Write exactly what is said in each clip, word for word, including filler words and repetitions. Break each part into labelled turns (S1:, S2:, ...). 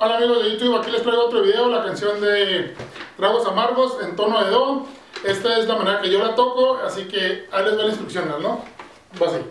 S1: Hola amigos de YouTube, aquí les traigo otro video, la canción de Tragos Amargos en tono de Do. Esta es la manera que yo la toco, así que ahí les va la instrucción, ¿no? Va así.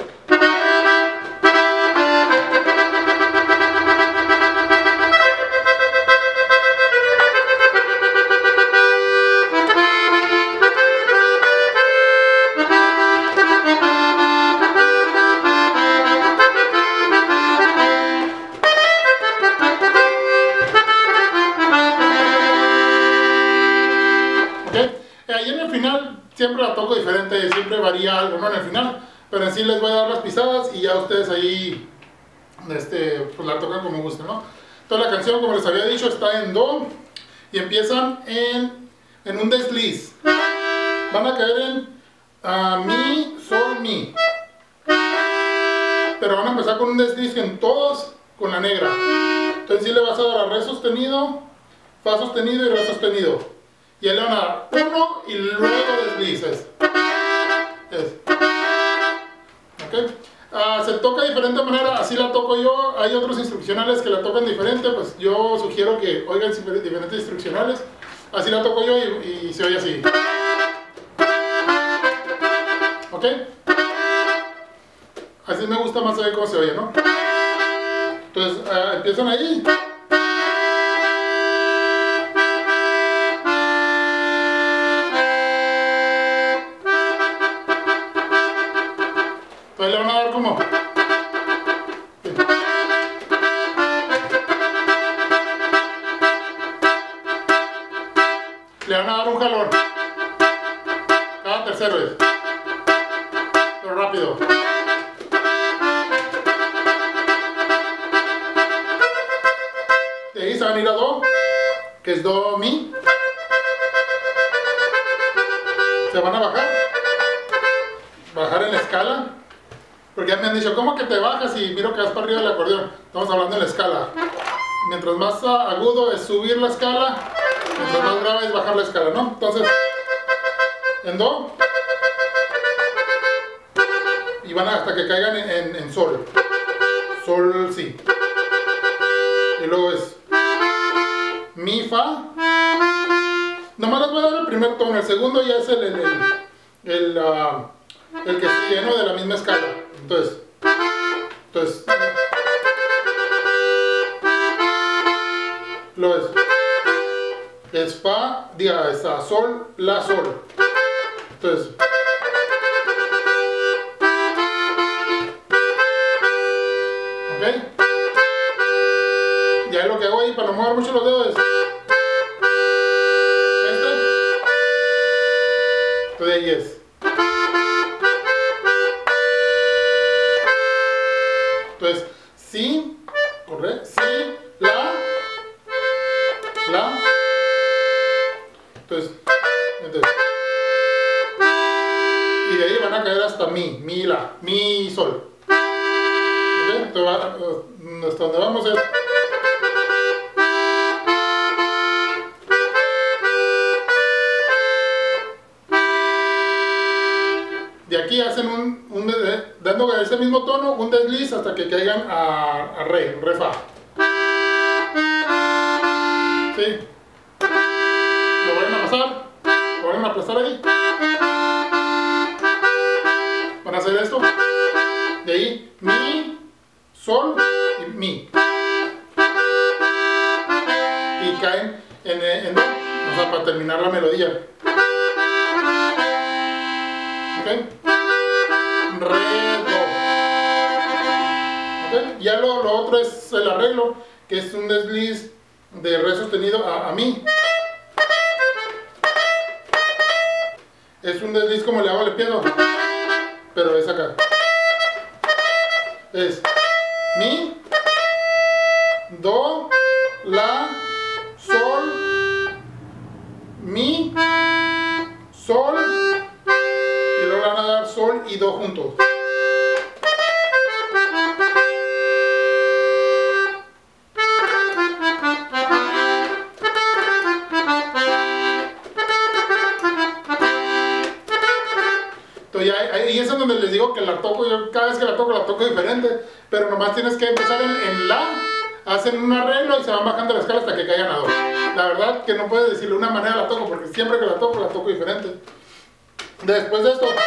S1: Ahí en el final siempre la toco diferente, siempre varía algo, ¿no? En el final, pero en sí les voy a dar las pisadas y ya ustedes ahí este, pues la tocan como gusten, ¿no? Toda la canción, como les había dicho, está en Do y empiezan en, en un desliz. Van a caer en uh, Mi, Sol, Mi. Pero van a empezar con un desliz en todos con la negra. Entonces sí le vas a dar a Re sostenido, Fa sostenido y Re sostenido. Y él le van a dar uno y luego deslices. Es. ¿Okay? Uh, se toca de diferente manera, así la toco yo. Hay otros instruccionales que la tocan diferente, pues yo sugiero que oigan diferentes instruccionales. Así la toco yo y, y se oye así. ¿Ok? Así me gusta más saber cómo se oye, ¿no? Entonces uh, empiezan ahí. Entonces le van a dar como... Le van a dar un jalón. Cada tercero es. Pero rápido. De ahí se van a ir a Do, que es Do, Mi. Se van a bajar. Bajar en la escala. Porque ya me han dicho, ¿cómo que te bajas y miro que vas para arriba del acordeón? Estamos hablando en la escala. Mientras más agudo es subir la escala, mientras más grave es bajar la escala, ¿no? Entonces, en Do, y van hasta que caigan en, en, en Sol. Sol, Si. Y luego es Mi, Fa. Nomás les voy a dar el primer tono, el segundo ya es el, el, el, el, uh, el que sigue, ¿no? De la misma escala. Entonces, entonces, lo es, es Fa, diga, es a Sol, La, Sol. Entonces, ok, ya lo que hago ahí para no mover mucho los dedos es este, entonces ahí es. Entonces, Si, corre, Si, La, La, entonces, entonces, y de ahí van a caer hasta Mi, Mi, La, Mi, Sol. ¿Okay? Entonces, va, hasta donde vamos es... De aquí hacen un, un dando ese mismo tono, un desliz hasta que caigan a, a Re, Re, Fa. ¿Sí? Lo vuelven a pasar, lo vuelven a aplastar ahí. Van a hacer esto. De ahí, Mi, Sol y Mi. Y caen en, en Do, o sea, para terminar la melodía. ¿Okay? Re, Do. ¿Okay? Ya lo, lo otro es el arreglo, que es un desliz de Re sostenido a, a Mi. Es un desliz como le hago al piano, pero es acá. Es Mi, Do, La, Sol, Mi, Sol, y luego le van a dar Sol y Do juntos. Entonces ya ahí es donde les digo que la toco, yo cada vez que la toco la toco diferente, pero nomás tienes que empezar en, en La, hacen un arreglo y se van bajando la escala hasta que caigan a do. La verdad que no puedes decirle una manera la toco, porque siempre que la toco, la toco diferente. Después de esto,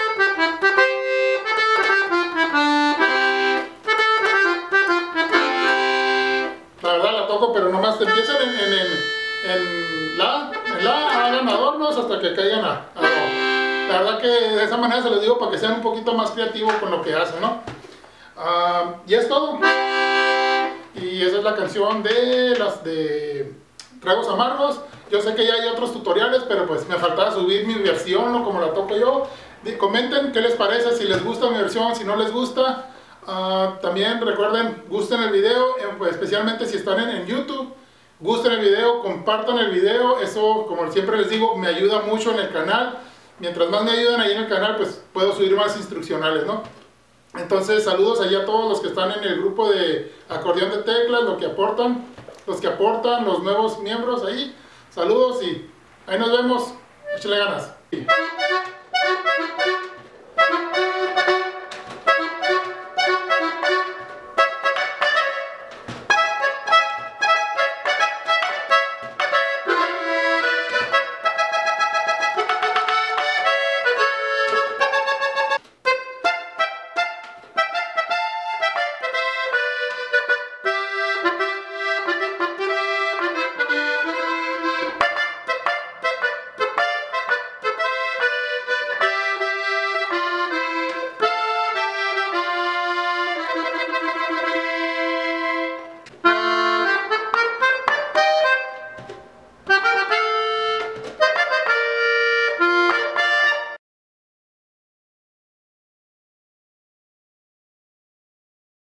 S1: la verdad la toco, pero nomás te empiezan en, en, en, en la, en la, hagan adornos hasta que caigan a, a do. La verdad que de esa manera se los digo para que sean un poquito más creativos con lo que hacen, ¿no? Uh, y es todo. Y esa es la canción de las de Tragos Amargos. Yo sé que ya hay otros tutoriales, pero pues me faltaba subir mi versión, ¿no? Como la toco yo. Y comenten qué les parece, si les gusta mi versión, si no les gusta. Uh, también recuerden, gusten el video, eh, pues, especialmente si están en, en YouTube. Gusten el video, compartan el video. Eso, como siempre les digo, me ayuda mucho en el canal. Mientras más me ayudan ahí en el canal, pues puedo subir más instruccionales, ¿no? Entonces, saludos allá a todos los que están en el grupo de acordeón de teclas, los que aportan, los que aportan, los nuevos miembros ahí. Saludos y ahí nos vemos. Échale ganas.